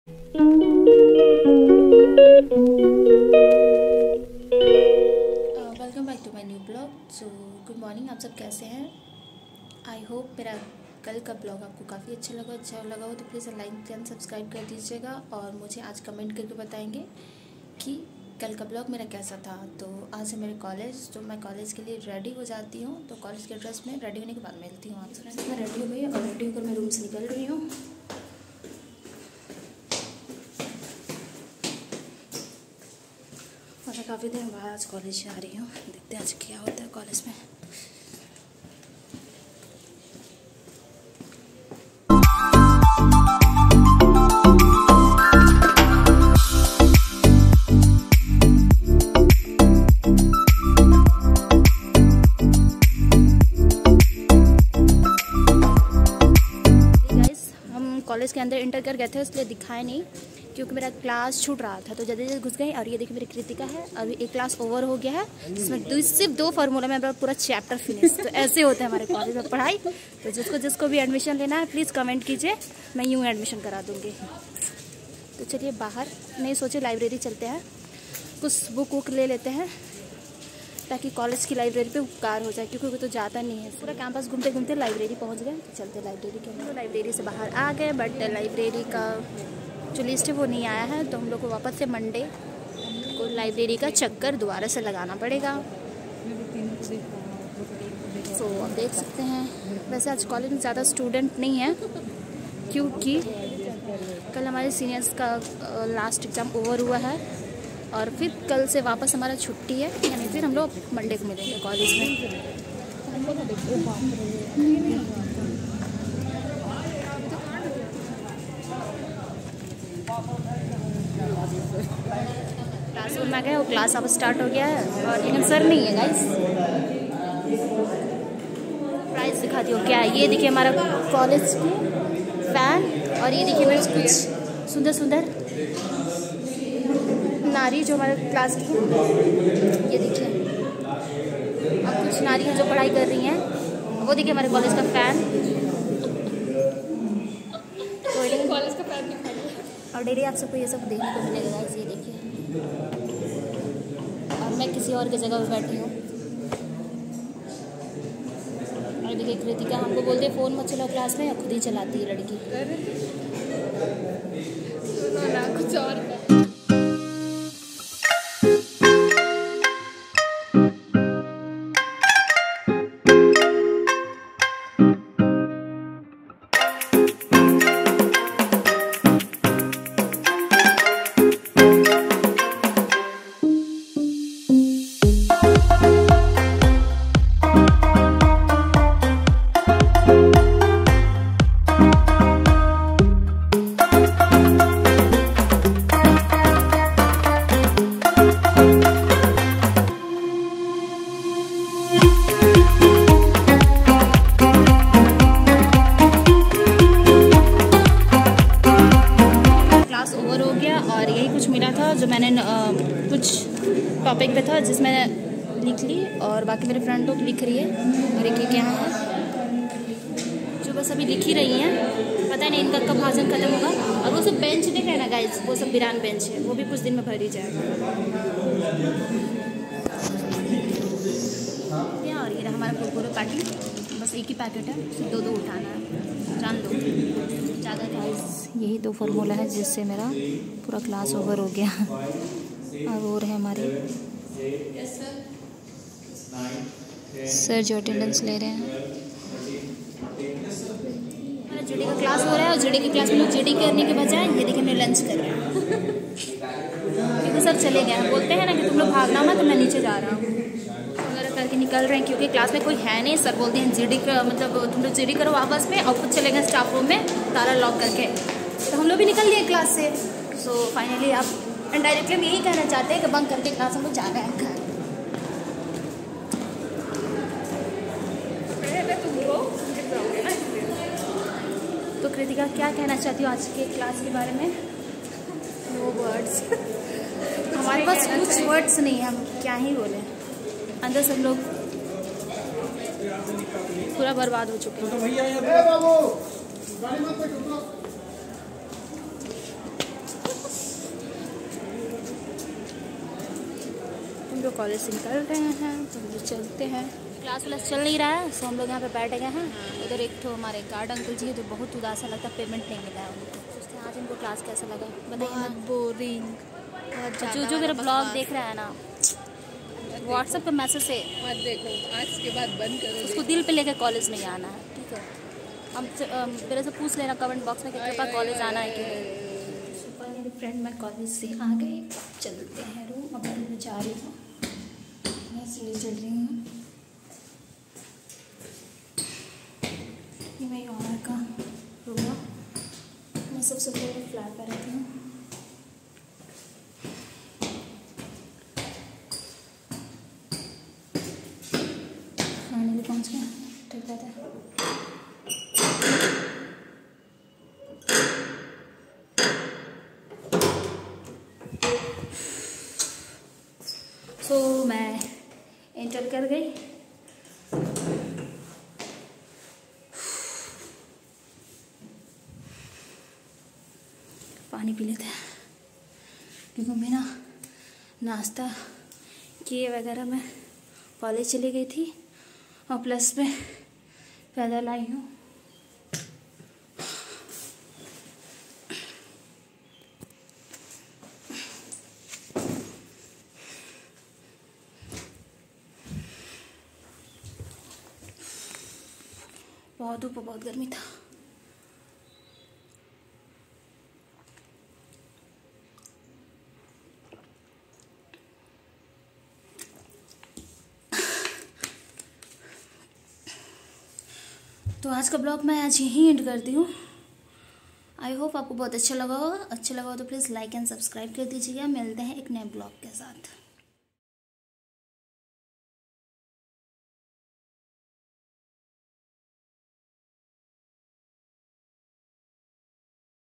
Welcome back to my new blog. So good morning, आप सब कैसे हैं? आई होप मेरा कल का ब्लॉग आपको काफ़ी अच्छा लगा हो तो प्लीज़ लाइक एंड सब्सक्राइब कर दीजिएगा और मुझे आज कमेंट करके बताएंगे कि कल का ब्लॉग मेरा कैसा था। तो आज है मेरे कॉलेज, तो मैं कॉलेज के लिए रेडी हो जाती हूँ। तो कॉलेज के ड्रेस में रेडी होने के बाद मिलती हूँ आपसे। मैं रेडी हो गई और रेडी होकर मैं रूम से निकल रही हूँ। और मैं काफ़ी दिन बाद आज कॉलेज जा रही हूँ। देखते हैं आज क्या होता है कॉलेज में। कॉलेज के अंदर इंटर कर गए थे इसलिए दिखाए नहीं, क्योंकि मेरा क्लास छूट रहा था तो जल्दी जल्दी घुस गई। और ये देखिए मेरी कृतिका है, अभी एक क्लास ओवर हो गया है जिसमें सिर्फ 2 फार्मूला में पूरा चैप्टर फिनिश। तो ऐसे होते हैं हमारे कॉलेज में पढ़ाई। तो जिसको भी एडमिशन लेना है प्लीज़ कमेंट कीजिए, मैं यूँ एडमिशन करा दूँगी। तो चलिए बाहर नहीं सोचे लाइब्रेरी चलते हैं, कुछ बुक वुक ले लेते हैं ताकि कॉलेज की लाइब्रेरी पे उपकार हो जाए, क्योंकि वो तो जाता नहीं है। पूरा कैंपस घूमते घूमते लाइब्रेरी पहुंच गए। तो चलते लाइब्रेरी के अंदर। तो लाइब्रेरी से बाहर आ गए, बट लाइब्रेरी का जो लिस्ट है वो नहीं आया है। तो हम लोग को वापस से मंडे को लाइब्रेरी का चक्कर दोबारा से लगाना पड़ेगा। तो आप देख सकते हैं, वैसे आज कॉलेज में ज़्यादा स्टूडेंट नहीं है क्योंकि कल हमारे सीनियर्स का लास्ट एग्ज़ाम ओवर हुआ है और फिर कल से वापस हमारा छुट्टी है, यानी फिर हम लोग मंडे को मिलेंगे कॉलेज में। क्लासरूम में गए, वो क्लास अब स्टार्ट हो गया है और लेकिन सर नहीं है गाइस। प्राइस दिखाती हूँ क्या है। ये देखिए हमारा कॉलेज की फैन, और ये देखिए मेरे कुछ सुंदर सुंदर नारी जो हमारे क्लास की, ये देखिए अब कुछ नारी जो पढ़ाई कर रही हैं, वो देखिए हमारे कॉलेज का फैन। तो कॉलेज का फैन और डेली आप सबको ये सब देखने को मिलेगा गाइस। ये देखिए, और मैं किसी और की जगह पर बैठी हूँ। और देखिए कृतिका हमको बोलते हैं फ़ोन मत चलाओ क्लास में, खुद ही चलाती है लड़की। कुछ और जो मैंने कुछ टॉपिक पे था जिसमें लिख ली, और बाकी मेरे फ्रेंड लोग लिख रही है। और एक क्या है जो बस अभी लिख ही रही हैं, पता नहीं इनका कब भाषण खत्म होगा। और वो सब बेंच देख रहे हैं ना गाइस, वो सब बिरान बेंच है, वो भी कुछ दिन में भर ही जाएगा। क्या और ये हमारा कुरकुरे पार्टी, बस एक ही पैकेट है, सिर्फ 2 उठाना है, जान दो ज़्यादा गाइस। यही 2 फार्मूला है जिससे मेरा पूरा क्लास ओवर हो गया। और वो रहे हमारे सर जो अटेंडेंस ले रहे हैं। मेरा जीडी का क्लास हो रहा है और जीडी की क्लास में लोग जीडी करने के बजाय ये देखिए मैं लंच कर रहे हैं क्योंकि सब चले गए हैं। बोलते हैं ना कि तुम लोग भागना मत, तो मैं नीचे जा रहा हूँ वगैरह करके निकल रहे हैं, क्योंकि क्लास में कोई है नहीं। सर बोलते हैं जीडी का मतलब तुम लोग जीडी करो आपस में, और खुद चले गए स्टाफ रूम में ताला लॉक करके। तो हम लोग भी निकल लिए क्लास से। सो फाइनली आप इनडायरेक्टली हम यही कहना चाहते हैं कि बंक करके क्लास हम लोग जा रहे हैं घर। तो कृतिका क्या कहना चाहती हो आज के क्लास के बारे में? No words. हमारे पास कुछ वर्ड्स नहीं है, हम क्या ही बोले। अंदर सब लोग पूरा बर्बाद हो चुके हैं। हम लोग कॉलेज से निकल रहे हैं तो हम लोग चलते हैं। क्लास व्लास चल नहीं रहा है, सो हम लोग यहाँ पे बैठ गए हैं। उधर एक तो हमारे गार्ड अंकल जी है जो बहुत उदास लगता है, पेमेंट नहीं मिला है उनको। सोचते हैं आज इनको क्लास कैसा लगा, बताइए ना। बोरिंग। जो मेरा ब्लॉग देख रहा है ना व्हाट्सएप पे मैसेज से मत देखो, आज के बाद बंद करो। उसको दिल पे लेकर कॉलेज नहीं आना है, ठीक है। हम मेरे से पूछ लेना कमेंट बॉक्स में कि कृपा कॉलेज आना है कि नहीं। सुपर मेरी फ्रेंड मैं कॉलेज से आ गई, चलते हैं रूम। अब मैं जा रही हूँ, मैं सीढ़ी चल रही हूँ। ये मेरी ऑनर का रूम है, मैं सबसे पहले फ्लैट पर रहती हूँ। फाइनली पहुँच गए, ठीक रहता है। तो मैं एंटर कर गई। पानी पी लेते हैं क्योंकि मैं ना नाश्ता किए वगैरह मैं कॉलेज चली गई थी और प्लस में पैदल आई हूँ। बहुत धूप, बहुत गर्मी था। तो आज का ब्लॉग मैं आज यहीं एंड करती हूँ। आई होप आपको बहुत अच्छा लगा होगा। अच्छा लगा हो तो प्लीज़ लाइक एंड सब्सक्राइब कर दीजिएगा। मिलते हैं एक नए ब्लॉग के साथ।